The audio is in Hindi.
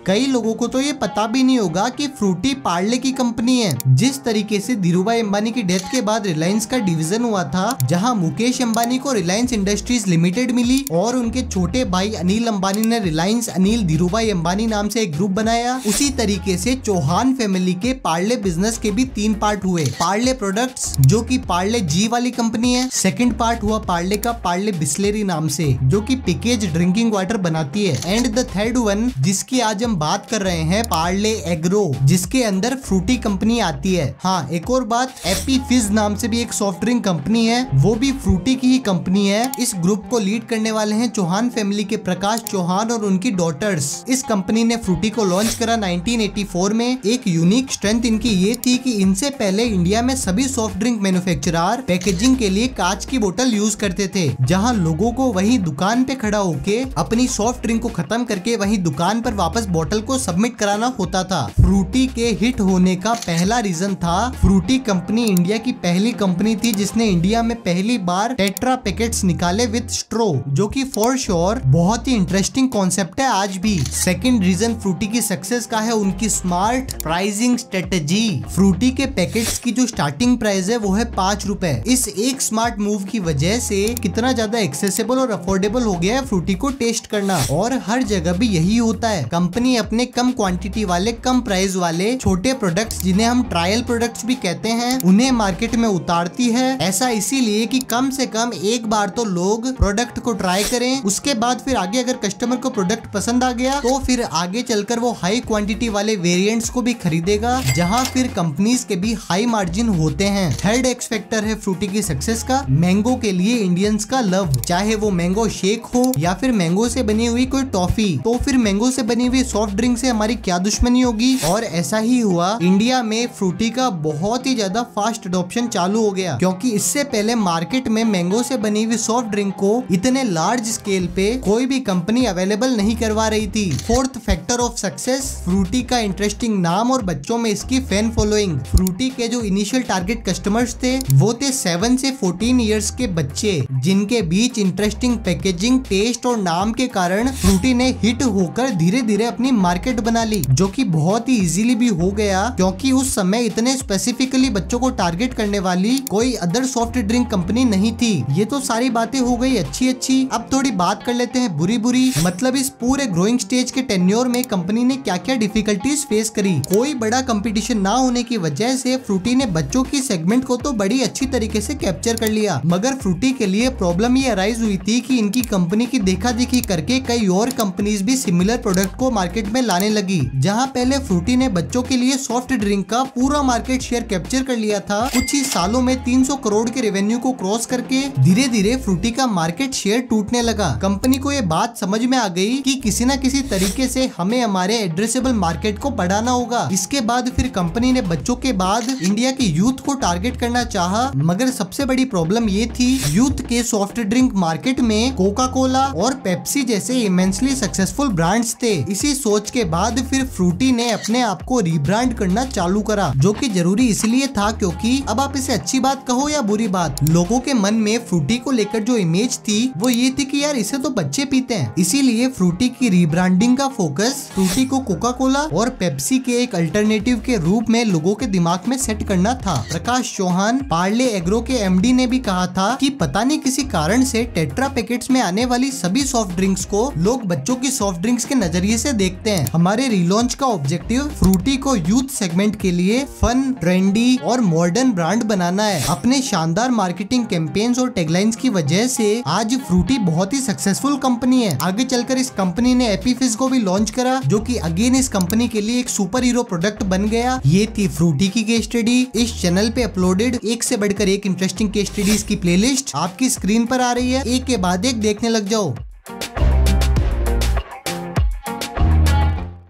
कई लोगों को तो ये पता भी नहीं होगा कि फ्रूटी पार्ले की कंपनी है। जिस तरीके से धीरूभाई अंबानी की डेथ के बाद रिलायंस का डिवीजन हुआ था, जहां मुकेश अंबानी को रिलायंस इंडस्ट्रीज लिमिटेड मिली और उनके छोटे भाई अनिल अंबानी ने रिलायंस अनिल धीरूभाई अंबानी नाम से एक ग्रुप बनाया, उसी तरीके से चौहान फैमिली के पार्ले बिजनेस के भी 3 पार्ट हुए। पार्ले प्रोडक्ट्स जो कि पार्ले जी वाली कंपनी है, सेकंड पार्ट हुआ पार्ले का पार्ले बिस्लेरी नाम से जो कि पैकेज ड्रिंकिंग वाटर बनाती है, एंड द थर्ड वन जिसकी आज हम बात कर रहे हैं पार्ले एग्रो, जिसके अंदर फ्रूटी कंपनी आती है। हाँ, एक और बात, एपी फिज नाम से भी एक सॉफ्ट ड्रिंक कंपनी है, वो भी फ्रूटी की ही कंपनी है। इस ग्रुप को लीड करने वाले हैं चौहान फैमिली के प्रकाश चौहान और उनकी डॉटर्स। इस कंपनी ने फ्रूटी को लॉन्च करा 1984 में। एक यूनिक स्ट्रेंथ इनकी ये थी कि इनसे पहले इंडिया में सभी सॉफ्ट ड्रिंक मैन्युफैक्चरर पैकेजिंग के लिए कांच की बोतल यूज करते थे, जहां लोगों को वही दुकान पे खड़ा होके अपनी सॉफ्ट ड्रिंक को खत्म करके वही दुकान पर वापस बोतल को सबमिट कराना होता था। फ्रूटी के हिट होने का पहला रीजन था, फ्रूटी कंपनी इंडिया की पहली कंपनी थी जिसने इंडिया में पहली बार टेट्रा पैकेट्स निकाले विद स्ट्रो, जो कि फॉर श्योर बहुत ही इंटरेस्टिंग कॉन्सेप्ट है आज भी। सेकंड रीजन फ्रूटी की सक्सेस का है उनकी स्मार्ट प्राइसिंग स्ट्रेटेजी। फ्रूटी के पैकेट्स की जो स्टार्टिंग प्राइस है वो है 5 रुपए। इस एक स्मार्ट मूव की वजह से कितना ज्यादा एक्सेसिबल और अफोर्डेबल हो गया है फ्रूटी को टेस्ट करना, और हर जगह भी यही होता है। कंपनी अपने कम क्वांटिटी वाले, कम प्राइस वाले छोटे प्रोडक्ट्स, जिन्हें हम ट्रायल प्रोडक्ट्स भी कहते हैं, उन्हें मार्केट में उतारती है। ऐसा इसीलिए कि कम से कम एक बार तो लोग प्रोडक्ट को ट्राई करें, उसके बाद फिर आगे अगर कस्टमर को प्रोडक्ट पसंद आ गया तो फिर आगे चलकर वो हाई क्वांटिटी वाले वेरिएंट्स को भी खरीदेगा, जहां फिर कंपनीज के भी हाई मार्जिन होते हैं। थर्ड एक्स फैक्टर है फ्रूटी की सक्सेस का, मैंगो के लिए इंडियंस का लव। चाहे वो मैंगो शेक हो या फिर मैंगो से बनी हुई कोई टॉफी, तो फिर मैंगो से बनी हुई सॉफ्ट ड्रिंक से हमारी क्या दुश्मनी होगी। और ऐसा ही हुआ, इंडिया में फ्रूटी का बहुत ही ज्यादा फास्ट अडॉप्शन चालू हो गया, क्योंकि इससे पहले मार्केट में मैंगो से बनी हुई सॉफ्ट ड्रिंक को इतने लार्ज स्केल पे कोई भी कंपनी अवेलेबल नहीं करवा रही थी। Fourth factor of success, Frooti का इंटरेस्टिंग नाम और बच्चों में इसकी फैन फॉलोइंग। फ्रूटी के जो इनिशियल टारगेट कस्टमर्स थे वो थे 7 से 14 इयर्स के बच्चे, जिनके बीच इंटरेस्टिंग पैकेजिंग, टेस्ट और नाम के कारण फ्रूटी ने हिट होकर धीरे धीरे अपनी मार्केट बना ली, जो कि बहुत ही इजीली भी हो गया, क्योंकि उस समय इतने स्पेसिफिकली बच्चों को टारगेट करने वाली कोई अदर सॉफ्ट ड्रिंक कंपनी नहीं थी। ये तो सारी बातें हो गई अच्छी अच्छी। अब थोड़ी बात कर लेते हैं बुरी बुरी, मतलब इस पूरे ग्रोइंग स्टेज के टेन्योर में कंपनी ने क्या क्या डिफिकल्टीज फेस करी। कोई बड़ा कंपटीशन ना होने की वजह से फ्रूटी ने बच्चों की सेगमेंट को तो बड़ी अच्छी तरीके से कैप्चर कर लिया, मगर फ्रूटी के लिए प्रॉब्लम ये अराइज हुई थी कि इनकी कंपनी की देखा देखी करके कई और कंपनीज भी सिमिलर प्रोडक्ट को मार्केट में लाने लगी। जहां पहले फ्रूटी ने बच्चों के लिए सॉफ्ट ड्रिंक का पूरा मार्केट शेयर कैप्चर कर लिया था, कुछ ही सालों में 300 करोड़ के रेवेन्यू को क्रॉस करके धीरे धीरे फ्रूटी का मार्केट शेयर टूटने लगा। कंपनी को ये बात समझ में आ गई कि किसी न किसी तरीके से हमें हमारे एड्रेसेबल मार्केट को बढ़ाना होगा। इसके बाद फिर कंपनी ने बच्चों के बाद इंडिया के यूथ को टारगेट करना चाहा, मगर सबसे बड़ी प्रॉब्लम ये थी, यूथ के सॉफ्ट ड्रिंक मार्केट में कोका कोला और पेप्सी जैसे इमेंसली सक्सेसफुल ब्रांड्स थे। इसी सोच के बाद फिर फ्रूटी ने अपने आप को रीब्रांड करना चालू करा, जो कि जरूरी इसलिए था क्योंकि अब आप इसे अच्छी बात कहो या बुरी बात, लोगों के मन में फ्रूटी को लेकर जो इमेज थी वो ये थी कि यार इसे तो बच्चे पीते हैं। इसीलिए फ्रूटी की रीब्रांडिंग का फोकस फ्रूटी को कोका कोला और पेप्सी के एक अल्टरनेटिव के रूप में लोगों के दिमाग में सेट करना था। प्रकाश चौहान, पार्ले एग्रो के एमडी, ने भी कहा था कि पता नहीं किसी कारण से टेट्रा पैकेट्स में आने वाली सभी सॉफ्ट ड्रिंक्स को लोग बच्चों की सॉफ्ट ड्रिंक्स के नजरिए से देखते हैं। हमारे रिलॉन्च का ऑब्जेक्टिव फ्रूटी को यूथ सेगमेंट के लिए फन, ट्रेंडी और मॉडर्न ब्रांड बनाना है। अपने शानदार मार्केटिंग कैंपेन्स और टैगलाइंस की वजह से आज फ्रूटी बहुत ही सक्सेसफुल कंपनी है। आगे चलकर इस कंपनी ने एपी फिज को भी लॉन्च करा, जो कि अगेन इस कंपनी के लिए एक सुपर हीरो प्रोडक्ट बन गया। ये थी फ्रूटी की केस स्टडी। इस चैनल पे अपलोडेड एक से बढ़कर एक इंटरेस्टिंग केस स्टडीज की प्लेलिस्ट आपकी स्क्रीन पर आ रही है, एक के बाद एक देखने लग जाओ।